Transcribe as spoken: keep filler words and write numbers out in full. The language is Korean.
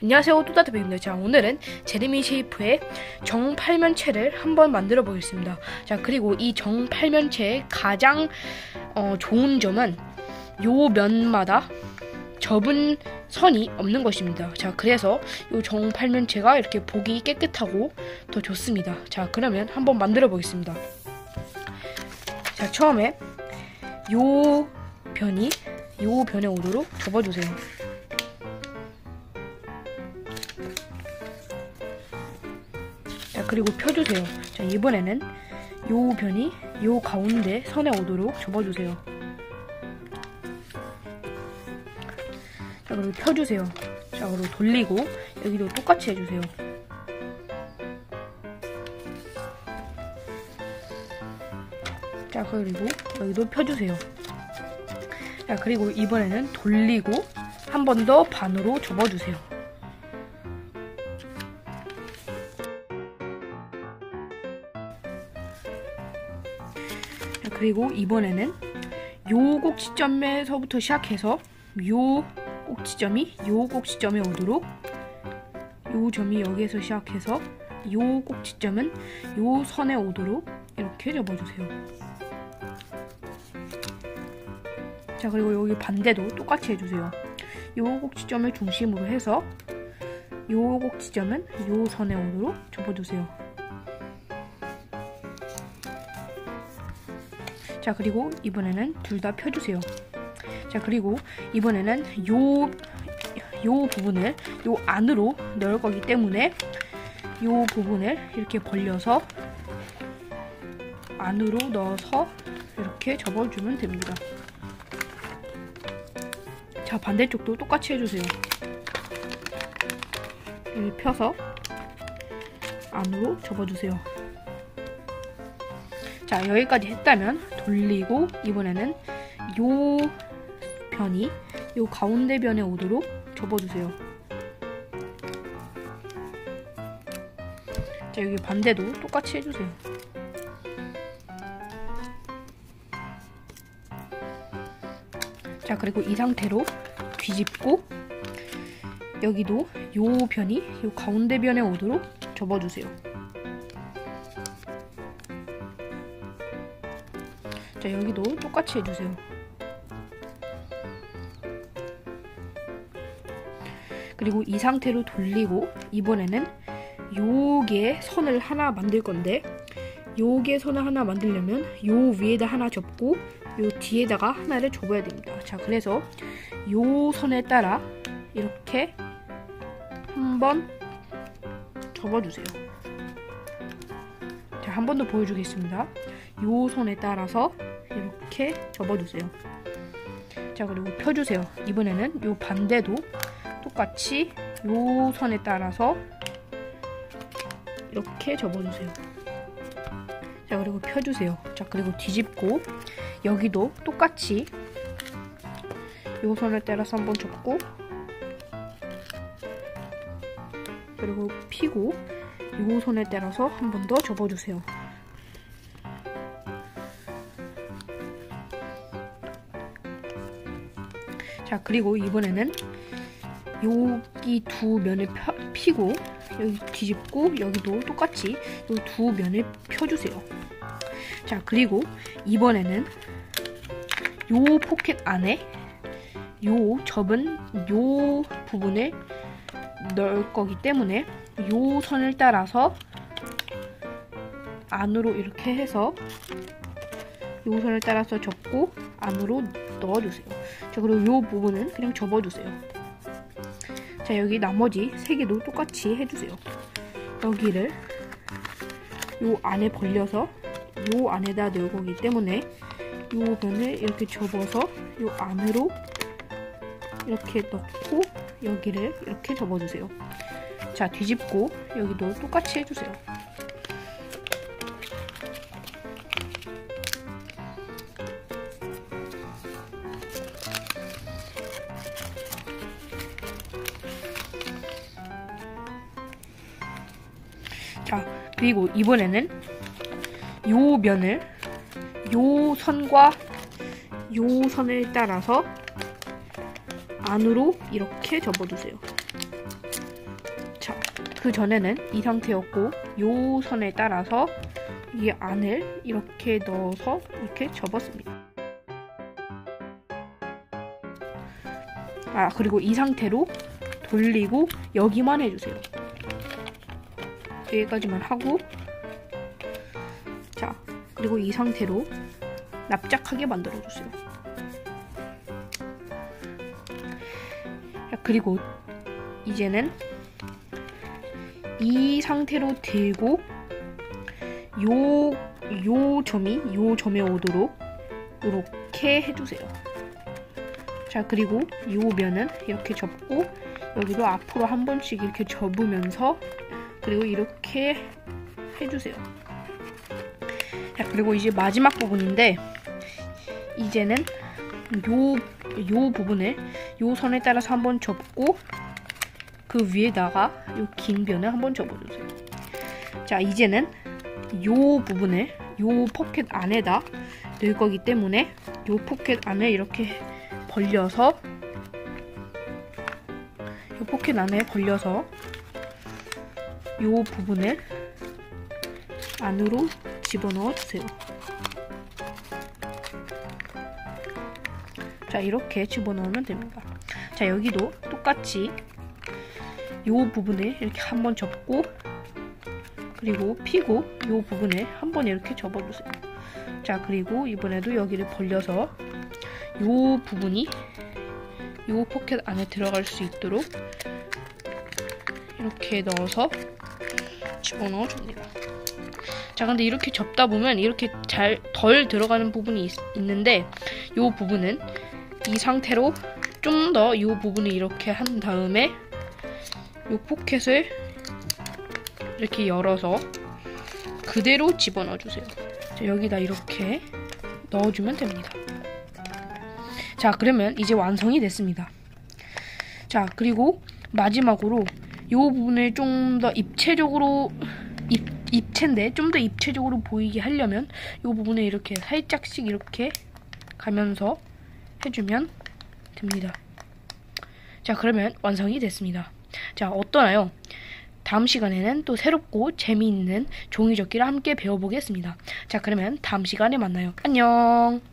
안녕하세요, 또따뜻입니다. 자, 오늘은 제레미 셰이프의 정팔면체를 한번 만들어 보겠습니다. 자, 그리고 이 정팔면체의 가장 어, 좋은 점은 요 면마다 접은 선이 없는 것입니다. 자, 그래서 요 정팔면체가 이렇게 보기 깨끗하고 더 좋습니다. 자, 그러면 한번 만들어 보겠습니다. 자, 처음에 요 변이 요 변에 오도록 접어주세요. 자, 그리고 펴주세요. 자, 이번에는 요 변이 요 가운데 선에 오도록 접어주세요. 자, 그리고 펴주세요. 자, 그리고 돌리고 여기도 똑같이 해주세요. 자, 그리고 여기도 펴주세요. 자, 그리고 이번에는 돌리고 한 번 더 반으로 접어주세요. 자, 그리고 이번에는 요 꼭지점에서부터 시작해서 요 꼭지점이 요 꼭지점에 오도록, 요 점이 여기에서 시작해서 요 꼭지점은 요 선에 오도록 이렇게 접어주세요. 자, 그리고 여기 반대도 똑같이 해주세요. 요 꼭지점을 중심으로 해서 요 꼭지점은 요 선에 오도록 접어주세요. 자, 그리고 이번에는 둘 다 펴주세요. 자, 그리고 이번에는 요, 요 부분을 요 안으로 넣을 거기 때문에 요 부분을 이렇게 벌려서 안으로 넣어서 이렇게 접어주면 됩니다. 자, 반대쪽도 똑같이 해주세요. 이렇게 펴서 안으로 접어주세요. 자, 여기까지 했다면 돌리고 이번에는 요 변이 요 가운데 변에 오도록 접어주세요. 자, 여기 반대도 똑같이 해주세요. 자, 그리고 이 상태로 뒤집고 여기도 요 변이 요 가운데 변에 오도록 접어주세요. 자, 여기도 똑같이 해주세요. 그리고 이 상태로 돌리고 이번에는 요게 선을 하나 만들 건데, 요게 선을 하나 만들려면 요 위에다 하나 접고 요 뒤에다가 하나를 접어야 됩니다. 자, 그래서 요 선에 따라 이렇게 한번 접어주세요. 자, 한 번 더 보여주겠습니다. 요 선에 따라서 이렇게 접어주세요. 자, 그리고 펴주세요. 이번에는 요 반대도 똑같이 요 선에 따라서 이렇게 접어주세요. 자, 그리고 펴주세요. 자, 그리고 뒤집고 여기도 똑같이 요 선을 따라서 한번 접고 그리고 피고 요 선에 따라서 한 번 더 접어주세요. 자, 그리고 이번에는 여기 두 면을 펴, 피고 여기 뒤집고 여기도 똑같이 이 두 면을 펴주세요. 자, 그리고 이번에는 요 포켓 안에 요 접은 요 부분을 넣을 거기 때문에 요 선을 따라서 안으로 이렇게 해서 요 선을 따라서 접고 안으로 넣어주세요. 자, 그리고 요 부분은 그냥 접어주세요. 자, 여기 나머지 세 개도 똑같이 해주세요. 여기를 요 안에 벌려서 요 안에다 넣을 거기 때문에 요 면을 이렇게 접어서 요 안으로 이렇게 넣고 여기를 이렇게 접어주세요. 자, 뒤집고 여기도 똑같이 해주세요. 자, 그리고 이번에는 요 면을 요 선과 요 선을 따라서 안으로 이렇게 접어주세요. 그 전에는 이 상태였고 요 선에 따라서 이 안을 이렇게 넣어서 이렇게 접었습니다. 아, 그리고 이 상태로 돌리고 여기만 해주세요. 여기까지만 하고, 자, 그리고 이 상태로 납작하게 만들어주세요. 자, 그리고 이제는 이 상태로 들고 요, 요 점이 요 점에 오도록 이렇게 해주세요. 자, 그리고 요 면은 이렇게 접고 여기도 앞으로 한 번씩 이렇게 접으면서 그리고 이렇게 해주세요. 자, 그리고 이제 마지막 부분인데 이제는 요, 요 부분을 요 선에 따라서 한번 접고 그 위에다가 요 긴 변을 한번 접어주세요. 자, 이제는 요 부분을 요 포켓 안에다 넣을 거기 때문에 요 포켓 안을 이렇게 벌려서 요 포켓 안에 벌려서 요 부분을 안으로 집어넣어 주세요. 자, 이렇게 집어넣으면 됩니다. 자, 여기도 똑같이 요 부분을 이렇게 한번 접고 그리고 피고 요 부분을 한번 이렇게 접어주세요. 자, 그리고 이번에도 여기를 벌려서 요 부분이 요 포켓 안에 들어갈 수 있도록 이렇게 넣어서 집어넣어 줍니다. 자, 근데 이렇게 접다 보면 이렇게 잘 덜 들어가는 부분이 있, 있는데 요 부분은 이 상태로 좀 더 요 부분을 이렇게 한 다음에 요 포켓을 이렇게 열어서 그대로 집어넣어 주세요. 자, 여기다 이렇게 넣어주면 됩니다. 자, 그러면 이제 완성이 됐습니다. 자, 그리고 마지막으로 이 부분을 좀 더 입체적으로 입, 입체인데 좀 더 입체적으로 보이게 하려면 이 부분을 이렇게 살짝씩 이렇게 가면서 해주면 됩니다. 자, 그러면 완성이 됐습니다. 자, 어떠나요? 다음 시간에는 또 새롭고 재미있는 종이접기를 함께 배워보겠습니다. 자, 그러면 다음 시간에 만나요. 안녕!